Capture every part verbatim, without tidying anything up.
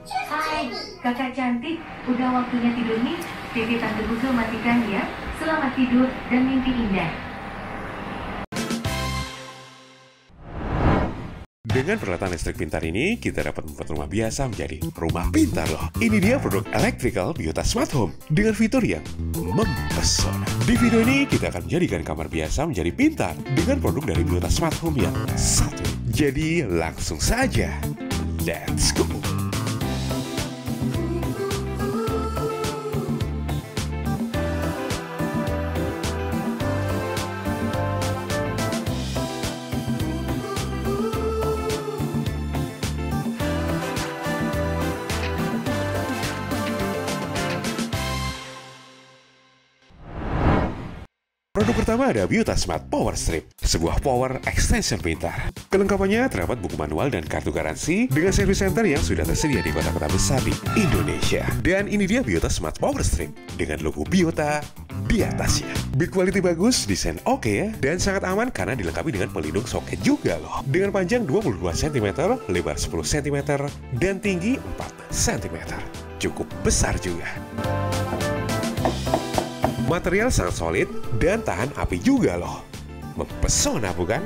Hai, kakak cantik, udah waktunya tidur nih. T V Tante Google matikan ya. Selamat tidur dan mimpi indah. Dengan peralatan listrik pintar ini, kita dapat membuat rumah biasa menjadi rumah pintar loh. Ini dia produk Electrical Biota Smart Home dengan fitur yang mempesona. Di video ini, kita akan menjadikan kamar biasa menjadi pintar dengan produk dari Biota Smart Home yang satu. Jadi, langsung saja. Let's go! Produk pertama ada Biota Smart Power Strip, sebuah power extension pintar. Kelengkapannya terdapat buku manual dan kartu garansi dengan service center yang sudah tersedia di kota-kota besar di Indonesia. Dan ini dia Biota Smart Power Strip dengan logo Biota di atasnya. Build quality bagus, desain oke ya, dan sangat aman karena dilengkapi dengan pelindung soket juga loh. Dengan panjang dua puluh dua sentimeter, lebar sepuluh sentimeter, dan tinggi empat sentimeter. Cukup besar juga. Material sangat solid dan tahan api juga loh. Mempesona bukan?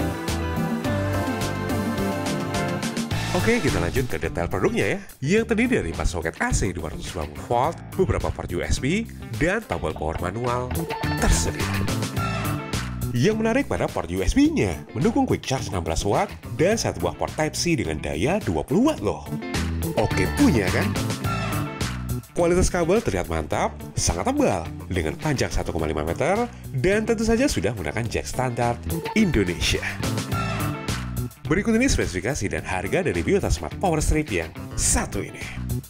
Oke, kita lanjut ke detail produknya ya. Yang terdiri dari empat soket A C dua ratus dua puluh volt, beberapa port U S B, dan tombol power manual tersedia. Yang menarik pada port U S B-nya, mendukung quick charge enam belas watt dan satu buah port Type-C dengan daya dua puluh watt loh. Oke punya kan? Kualitas kabel terlihat mantap, sangat tebal, dengan panjang satu koma lima meter, dan tentu saja sudah menggunakan jack standar Indonesia. Berikut ini spesifikasi dan harga dari Biota Smart Power Strip yang satu ini.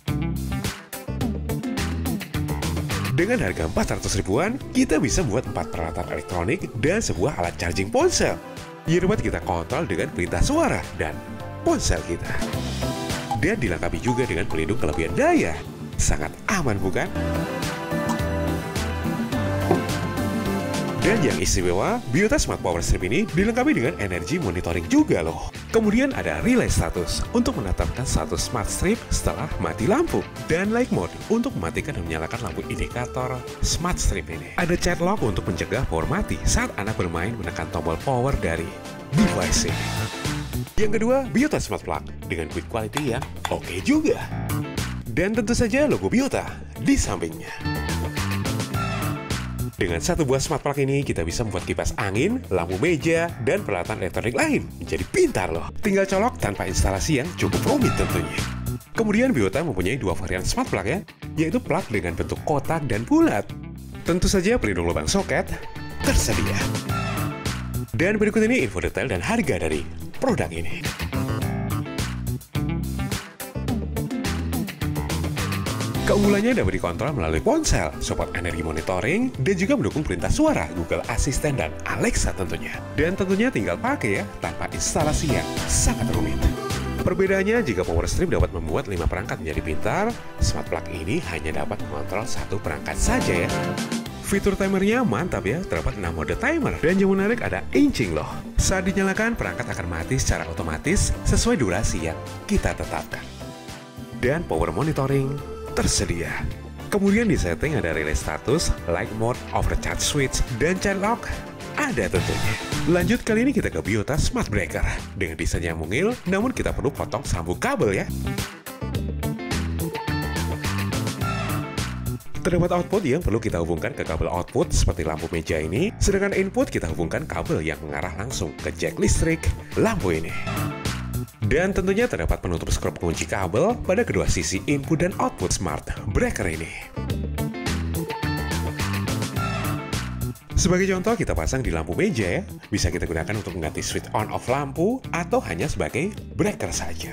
Dengan harga empat ratus ribuan, kita bisa membuat empat peralatan elektronik dan sebuah alat charging ponsel yang dapat kita kontrol dengan perintah suara dan ponsel kita. Dan dilengkapi juga dengan pelindung kelebihan daya. Sangat aman bukan? Dan yang istimewa, Biota Smart Power Strip ini dilengkapi dengan energi monitoring juga loh. Kemudian ada relay status untuk menetapkan status smart strip setelah mati lampu. Dan light mode untuk mematikan dan menyalakan lampu indikator smart strip ini. Ada chat lock untuk mencegah power mati saat anak bermain menekan tombol power dari device ini. Yang kedua, Biota Smart Plug dengan build quality yang oke juga. Dan tentu saja logo Biota di sampingnya. Dengan satu buah smart plug ini, kita bisa membuat kipas angin, lampu meja, dan peralatan elektronik lain menjadi pintar loh. Tinggal colok tanpa instalasi yang cukup rumit tentunya. Kemudian Biota mempunyai dua varian smart plug ya, yaitu plug dengan bentuk kotak dan bulat. Tentu saja pelindung lubang soket tersedia. Dan berikut ini info detail dan harga dari produk ini. Keunggulannya dapat dikontrol melalui ponsel, support energi monitoring, dan juga mendukung perintah suara Google Assistant dan Alexa tentunya. Dan tentunya tinggal pakai ya, tanpa instalasi yang sangat rumit. Perbedaannya, jika power strip dapat membuat lima perangkat menjadi pintar, smart plug ini hanya dapat mengontrol satu perangkat saja ya. Fitur timernya mantap ya, terdapat enam mode timer. Dan yang menarik ada inching loh. Saat dinyalakan, perangkat akan mati secara otomatis sesuai durasi yang kita tetapkan. Dan power monitoring tersedia. Kemudian di setting ada relay status, light mode, overcharge switch, dan child lock ada tentunya. Lanjut, kali ini kita ke Biota Smart Breaker. Dengan desain yang mungil, namun kita perlu potong sambung kabel ya. Terdapat output yang perlu kita hubungkan ke kabel output seperti lampu meja ini, sedangkan input kita hubungkan kabel yang mengarah langsung ke jack listrik lampu ini. Dan tentunya terdapat penutup skrup pengunci kabel pada kedua sisi input dan output smart breaker ini. Sebagai contoh, kita pasang di lampu meja ya. Bisa kita gunakan untuk mengganti switch on off lampu atau hanya sebagai breaker saja.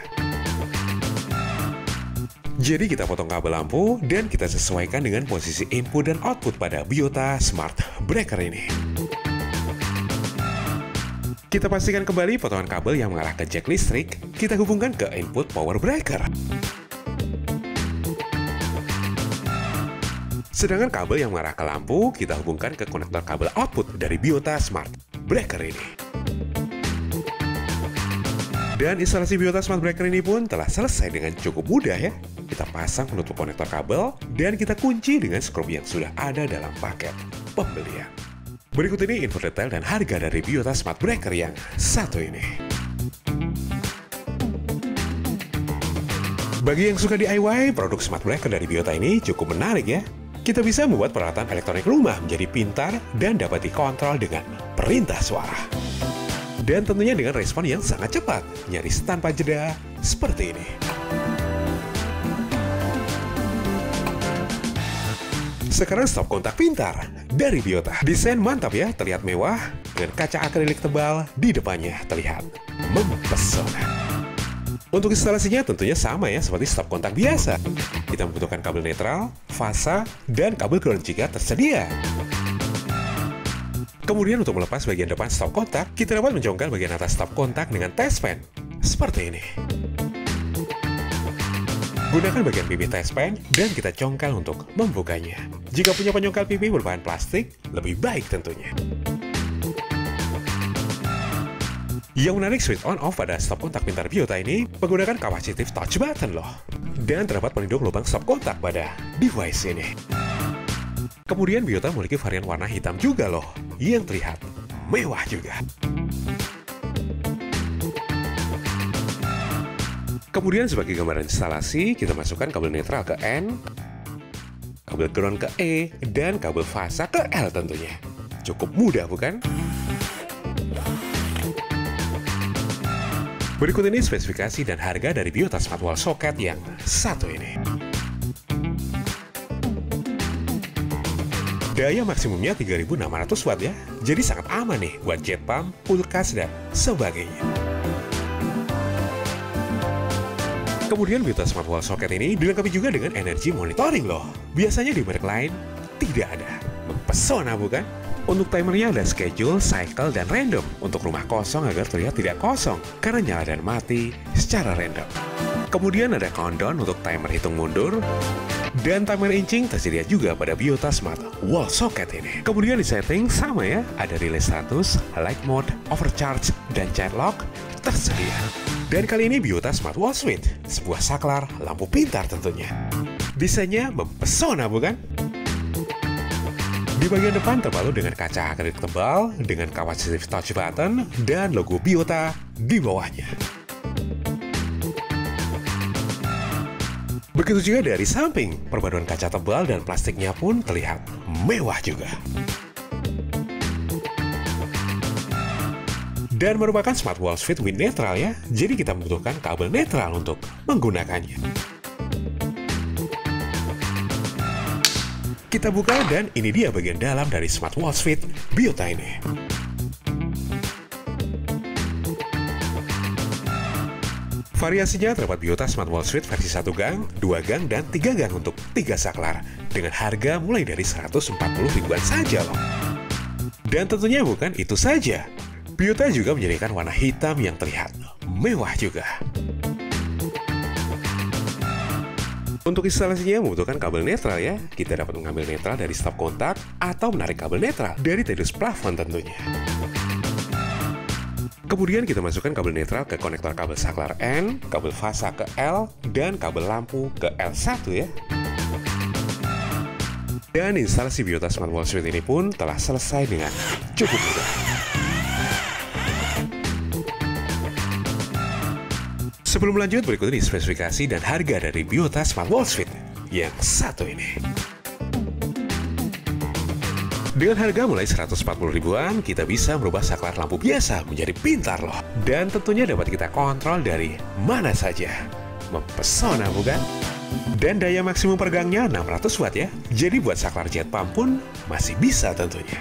Jadi kita potong kabel lampu dan kita sesuaikan dengan posisi input dan output pada Biota Smart Breaker ini. Kita pastikan kembali potongan kabel yang mengarah ke jack listrik, kita hubungkan ke input power breaker. Sedangkan kabel yang mengarah ke lampu, kita hubungkan ke konektor kabel output dari Biota Smart Breaker ini. Dan instalasi Biota Smart Breaker ini pun telah selesai dengan cukup mudah ya. Kita pasang penutup konektor kabel dan kita kunci dengan skrup yang sudah ada dalam paket pembelian. Berikut ini info detail dan harga dari Biota Smart Breaker yang satu ini. Bagi yang suka D I Y, produk Smart Breaker dari Biota ini cukup menarik ya. Kita bisa membuat peralatan elektronik rumah menjadi pintar dan dapat dikontrol dengan perintah suara. Dan tentunya dengan respon yang sangat cepat, nyaris tanpa jeda, seperti ini. Sekarang stop kontak pintar dari Biota. Desain mantap ya, terlihat mewah, dengan kaca akrilik tebal di depannya terlihat mempesona. Untuk instalasinya tentunya sama ya, seperti stop kontak biasa. Kita membutuhkan kabel netral, fasa, dan kabel ground jika tersedia. Kemudian untuk melepas bagian depan stop kontak, kita dapat mencongkel bagian atas stop kontak dengan test pen, seperti ini. Gunakan bagian pipi test pen dan kita congkel untuk membukanya. Jika punya penyongkel pipi berbahan plastik, lebih baik tentunya. Yang menarik switch on off pada stop kontak pintar Biota ini menggunakan capacitive touch button loh. Dan terdapat pelindung lubang stop kontak pada device ini. Kemudian Biota memiliki varian warna hitam juga loh, yang terlihat mewah juga. Kemudian sebagai gambaran instalasi, kita masukkan kabel netral ke N, kabel ground ke E, dan kabel fasa ke L tentunya. Cukup mudah bukan? Berikut ini spesifikasi dan harga dari Biota Smart Wall Socket yang satu ini. Daya maksimumnya tiga ribu enam ratus watt ya, jadi sangat aman nih buat jet pump, kulkas, dan sebagainya. Kemudian Biota Smart Wall Socket ini dilengkapi juga dengan energy monitoring loh. Biasanya di merek lain tidak ada. Mempesona bukan? Untuk timernya ada schedule, cycle, dan random. Untuk rumah kosong agar terlihat tidak kosong, karena nyala dan mati secara random. Kemudian ada countdown untuk timer hitung mundur. Dan timer inching tersedia juga pada Biota Smart Wall Socket ini. Kemudian di setting sama ya, ada relay status, light mode, overcharge, dan child lock tersedia. Dan kali ini Biota Smart Wall Switch, sebuah saklar lampu pintar tentunya. Desainnya mempesona bukan? Di bagian depan terbalut dengan kaca akrilik tebal, dengan capacitive touch button, dan logo Biota di bawahnya. Begitu juga dari samping, perpaduan kaca tebal dan plastiknya pun terlihat mewah juga. Dan merupakan smart wall switch with netral ya, jadi kita membutuhkan kabel netral untuk menggunakannya. Kita buka dan ini dia bagian dalam dari smart wall switch Biota ini. Variasinya terdapat Biota Smart Wall Switch versi satu gang, dua gang, dan tiga gang untuk tiga saklar. Dengan harga mulai dari seratus empat puluh ribuan saja loh. Dan tentunya bukan itu saja. Biota juga menyediakan warna hitam yang terlihat mewah juga. Untuk instalasinya membutuhkan kabel netral ya. Kita dapat mengambil netral dari stop kontak atau menarik kabel netral dari tedus plafon tentunya. Kemudian kita masukkan kabel netral ke konektor kabel saklar N, kabel fasa ke L, dan kabel lampu ke L satu ya. Dan instalasi Biota Smart Wall Switch ini pun telah selesai dengan cukup mudah. Sebelum lanjut, berikut ini spesifikasi dan harga dari Biota Smart Wall Switch yang satu ini. Dengan harga mulai seratus empat puluh ribuan, kita bisa merubah saklar lampu biasa menjadi pintar loh. Dan tentunya dapat kita kontrol dari mana saja. Mempesona bukan? Dan daya maksimum per gangnya enam ratus watt ya. Jadi buat saklar jet pump pun masih bisa tentunya.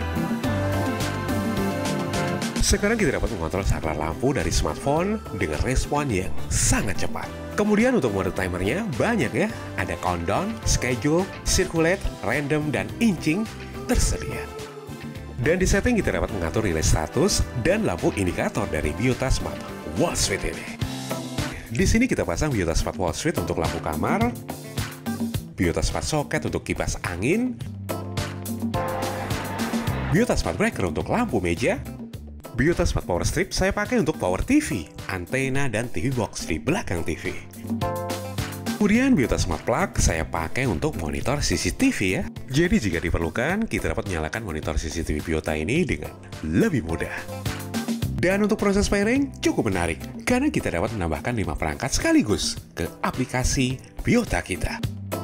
Sekarang kita dapat mengontrol saklar lampu dari smartphone dengan respon yang sangat cepat. Kemudian untuk mode timernya banyak ya. Ada countdown, schedule, circulate, random, dan inching tersedia. Dan di setting kita dapat mengatur relay status dan lampu indikator dari Biota Smart Wall Switch ini. Di sini kita pasang Biota Smart Wall Switch untuk lampu kamar, Biota Smart Socket untuk kipas angin, Biota Smart Breaker untuk lampu meja, Biota Smart Power Strip saya pakai untuk power T V, antena, dan T V box di belakang T V. Kemudian Biota Smart Plug saya pakai untuk monitor C C T V ya. Jadi jika diperlukan, kita dapat menyalakan monitor C C T V Biota ini dengan lebih mudah. Dan untuk proses pairing cukup menarik, karena kita dapat menambahkan lima perangkat sekaligus ke aplikasi Biota kita.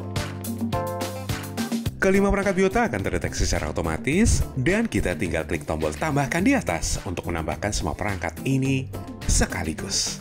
Kelima perangkat Biota akan terdeteksi secara otomatis, dan kita tinggal klik tombol tambahkan di atas untuk menambahkan semua perangkat ini sekaligus.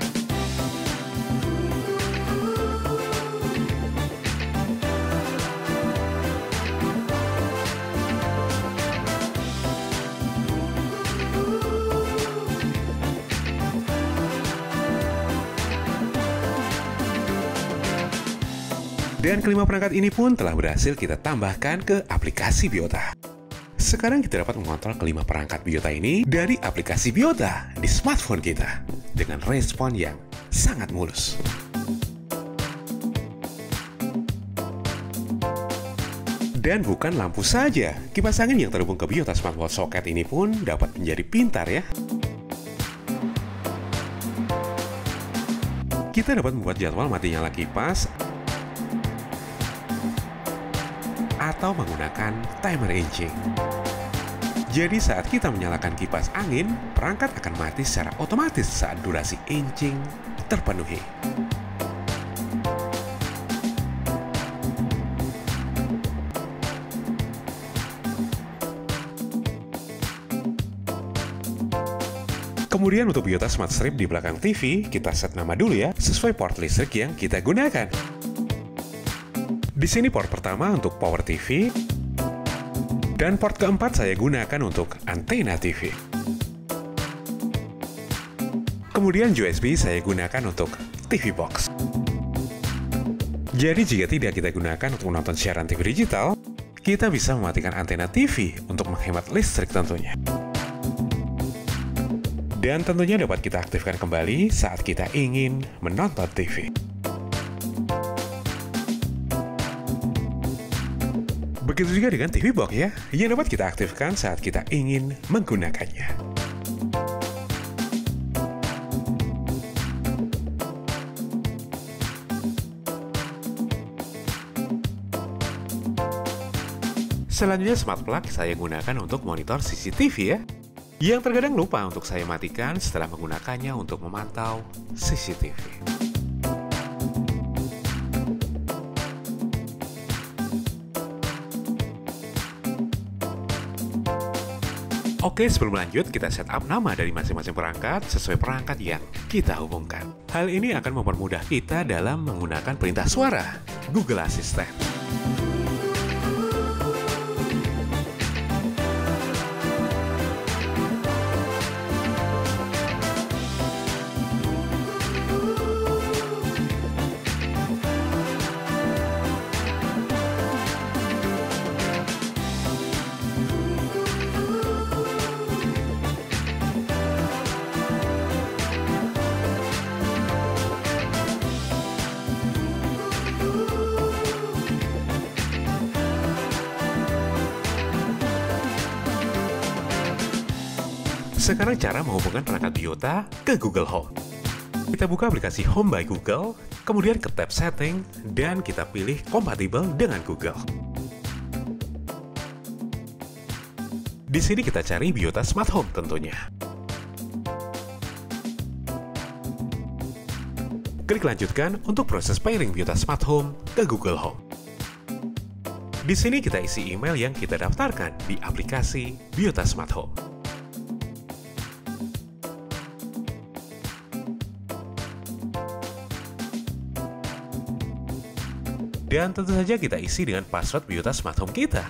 Dan kelima perangkat ini pun telah berhasil kita tambahkan ke aplikasi Biota. Sekarang kita dapat mengontrol kelima perangkat Biota ini dari aplikasi Biota di smartphone kita dengan respon yang sangat mulus. Dan bukan lampu saja, kipas angin yang terhubung ke Biota Smart Wall Socket ini pun dapat menjadi pintar ya. Kita dapat membuat jadwal mati nyala kipas atau menggunakan timer inching. Jadi saat kita menyalakan kipas angin, perangkat akan mati secara otomatis saat durasi inching terpenuhi. Kemudian untuk Biota Smart Strip di belakang T V, kita set nama dulu ya, sesuai port listrik yang kita gunakan. Di sini port pertama untuk power T V, dan port keempat saya gunakan untuk antena T V. Kemudian U S B saya gunakan untuk T V box. Jadi jika tidak kita gunakan untuk menonton siaran T V digital, kita bisa mematikan antena T V untuk menghemat listrik tentunya. Dan tentunya dapat kita aktifkan kembali saat kita ingin menonton T V. Begitu juga dengan T V box ya, yang dapat kita aktifkan saat kita ingin menggunakannya. Selanjutnya smart plug saya gunakan untuk monitor C C T V ya, yang terkadang lupa untuk saya matikan setelah menggunakannya untuk memantau C C T V. Oke, sebelum lanjut, kita setup nama dari masing-masing perangkat sesuai perangkat yang kita hubungkan. Hal ini akan mempermudah kita dalam menggunakan perintah suara Google Assistant. Sekarang cara menghubungkan perangkat Biota ke Google Home. Kita buka aplikasi Home by Google, kemudian ke tab Setting, dan kita pilih kompatibel dengan Google. Di sini kita cari Biota Smart Home tentunya. Klik lanjutkan untuk proses pairing Biota Smart Home ke Google Home. Di sini kita isi email yang kita daftarkan di aplikasi Biota Smart Home. Dan tentu saja kita isi dengan password Biota Smart Home kita.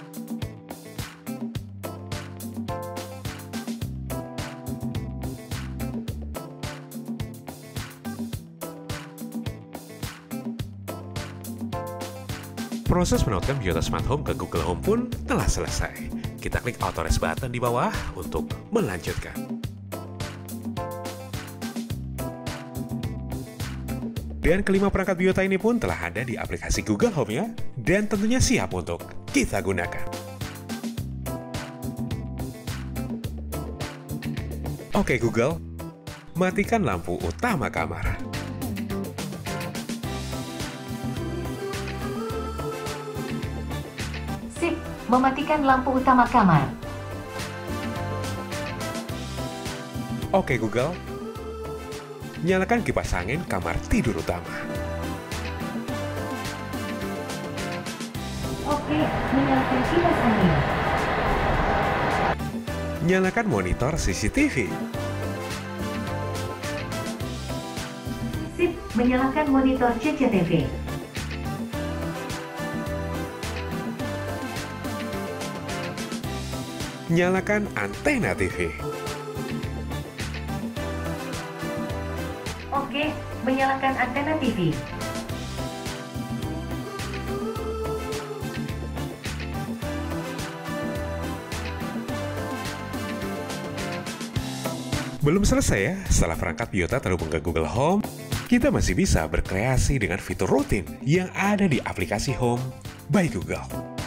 Proses menautkan Biota Smart Home ke Google Home pun telah selesai. Kita klik Authorize button di bawah untuk melanjutkan. Dan kelima perangkat Biota ini pun telah ada di aplikasi Google Home ya, dan tentunya siap untuk kita gunakan. Oke Google, matikan lampu utama kamar. Sip, mematikan lampu utama kamar. Oke Google, nyalakan kipas angin kamar tidur utama. Oke, menyalakan kipas angin. Nyalakan monitor C C T V. Sip, menyalakan monitor C C T V. Nyalakan antena T V. Oke, menyalakan antena T V. Belum selesai ya, setelah perangkat Biota terhubung ke Google Home, kita masih bisa berkreasi dengan fitur rutin yang ada di aplikasi Home by Google.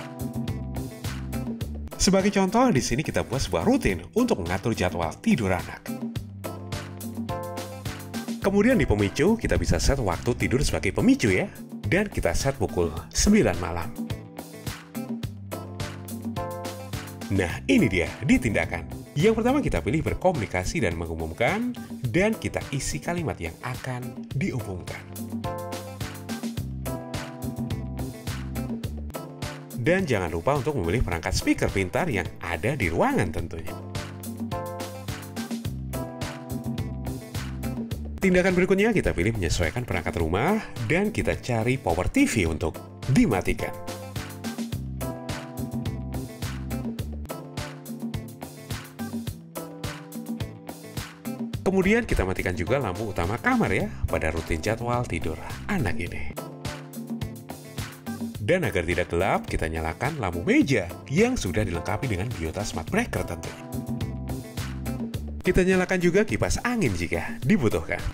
Sebagai contoh, di sini kita buat sebuah rutin untuk mengatur jadwal tidur anak. Kemudian di pemicu, kita bisa set waktu tidur sebagai pemicu ya, dan kita set pukul sembilan malam. Nah, ini dia di tindakan. Yang pertama kita pilih berkomunikasi dan mengumumkan, dan kita isi kalimat yang akan diumumkan. Dan jangan lupa untuk memilih perangkat speaker pintar yang ada di ruangan tentunya. Tindakan berikutnya kita pilih menyesuaikan perangkat rumah, dan kita cari power T V untuk dimatikan. Kemudian kita matikan juga lampu utama kamar ya, pada rutin jadwal tidur anak ini. Dan agar tidak gelap, kita nyalakan lampu meja yang sudah dilengkapi dengan Biota Smart Breaker tentunya. Kita nyalakan juga kipas angin jika dibutuhkan.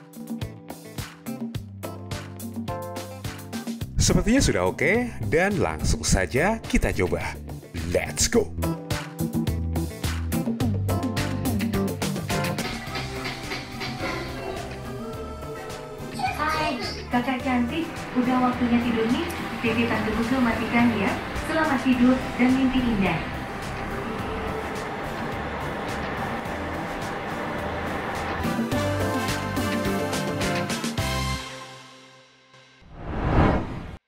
Sepertinya sudah oke, dan langsung saja kita coba. Let's go! Kakak cantik, udah waktunya tidur nih. Dede Tante Google matikan ya. Selamat tidur dan mimpi indah.